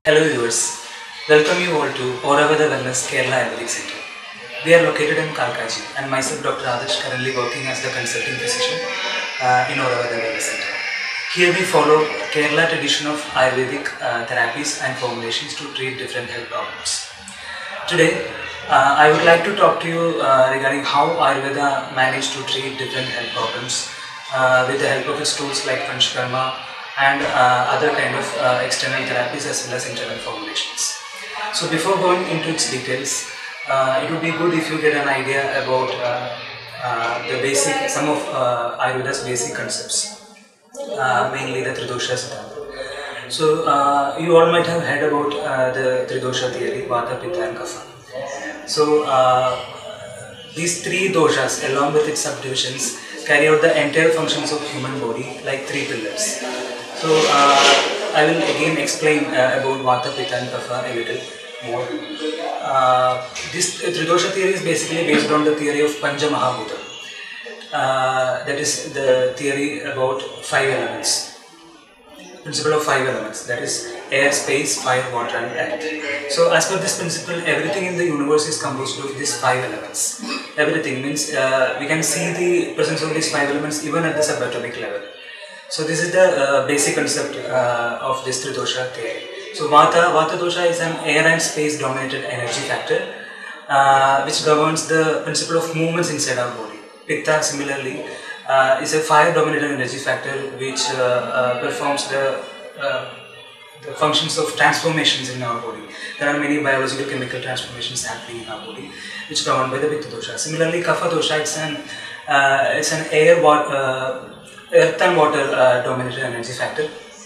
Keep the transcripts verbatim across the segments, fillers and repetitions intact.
Hello viewers, welcome you all to Auraveda Wellness Kerala Ayurvedic Center. We are located in Kalkaji and myself Doctor Adarsh currently working as the consulting physician uh, in Auraveda Wellness Center. Here we follow Kerala tradition of Ayurvedic uh, therapies and formulations to treat different health problems. Today uh, I would like to talk to you uh, regarding how Ayurveda managed to treat different health problems uh, with the help of its tools like Panchakarma and uh, other kind of uh, external therapies as well as internal formulations. So before going into its details, uh, it would be good if you get an idea about uh, uh, the basic, some of uh, Ayurveda's basic concepts, uh, mainly the Tridosha Siddhanta. So uh, you all might have heard about uh, the Tridosha theory, Vata, Pitta and Kapha. So uh, these three doshas along with its subdivisions carry out the entire functions of human body like three pillars. So uh, I will again explain uh, about Vata, Pitta and Kapha a little more. Uh, this uh, Tridosha theory is basically based on the theory of Pancha Mahabhuta. Uh, that is the theory about five elements. Principle of five elements, that is air, space, fire, water and earth. So as per this principle, everything in the universe is composed of these five elements. Everything means uh, we can see the presence of these five elements even at the subatomic level. So this is the uh, basic concept uh, of this Tridosha theory. So Vata, Vata dosha is an air and space dominated energy factor uh, which governs the principle of movements inside our body. Pitta similarly uh, is a fire dominated energy factor which uh, uh, performs the, uh, the functions of transformations in our body. There are many biological chemical transformations happening in our body which are governed by the Pitta dosha. Similarly Kapha dosha, it's an, uh, it's an air water uh, earth and water uh, dominated energy factor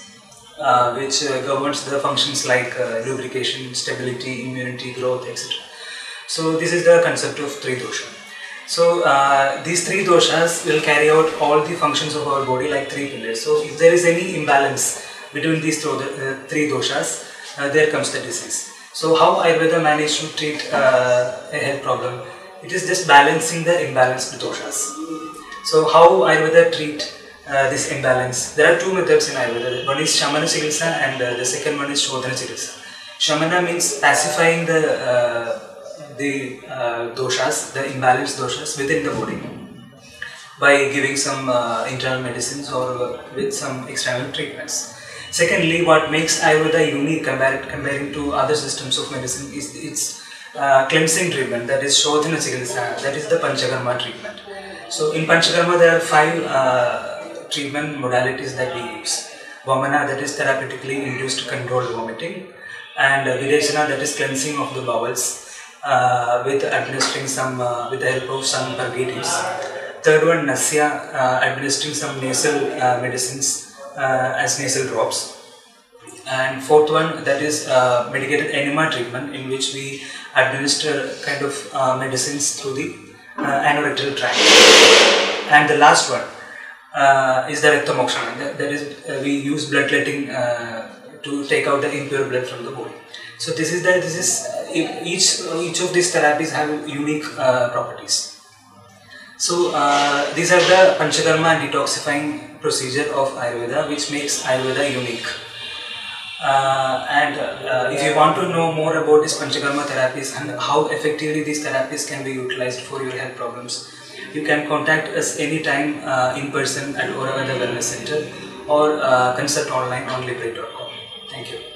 uh, which uh, governs the functions like uh, lubrication, stability, immunity, growth, et cetera. So this is the concept of three dosha. So uh, these three doshas will carry out all the functions of our body like three pillars. So if there is any imbalance between these th uh, three doshas, uh, there comes the disease. So how Ayurveda managed to treat uh, a health problem? It is just balancing the imbalanced doshas. So how Ayurveda treat Uh, this imbalance? There are two methods in Ayurveda. One is Shamana Chikitsa and uh, the second one is Shodhana Chikitsa. Shamana means pacifying the uh, the uh, doshas, the imbalanced doshas within the body by giving some uh, internal medicines or uh, with some external treatments. Secondly, what makes Ayurveda unique compared, comparing to other systems of medicine is its uh, cleansing treatment, that is Shodhana Chikitsa, that is the Panchakarma treatment. So in Panchakarma there are five uh, treatment modalities that we use. Vamana, that is therapeutically induced controlled vomiting, and uh, Virechana, that is cleansing of the bowels uh, with administering some uh, with the help of some purgatives. Third one, Nasya, uh, administering some nasal uh, medicines uh, as nasal drops. And fourth one, that is uh, medicated enema treatment, in which we administer kind of uh, medicines through the uh, anorectal tract. And the last one Uh, is the Rakta Mokshana, that, that is uh, we use bloodletting uh, to take out the impure blood from the body. So this is the this is uh, each each of these therapies have unique uh, properties. So uh, these are the Panchakarma and detoxifying procedure of Ayurveda, which makes Ayurveda unique. Uh, and uh, if you want to know more about these Panchakarma therapies and how effectively these therapies can be utilized for your health problems, you can contact us anytime uh, in person at Auraveda Wellness Center or uh, consult online on Lybrate dot com. Thank you.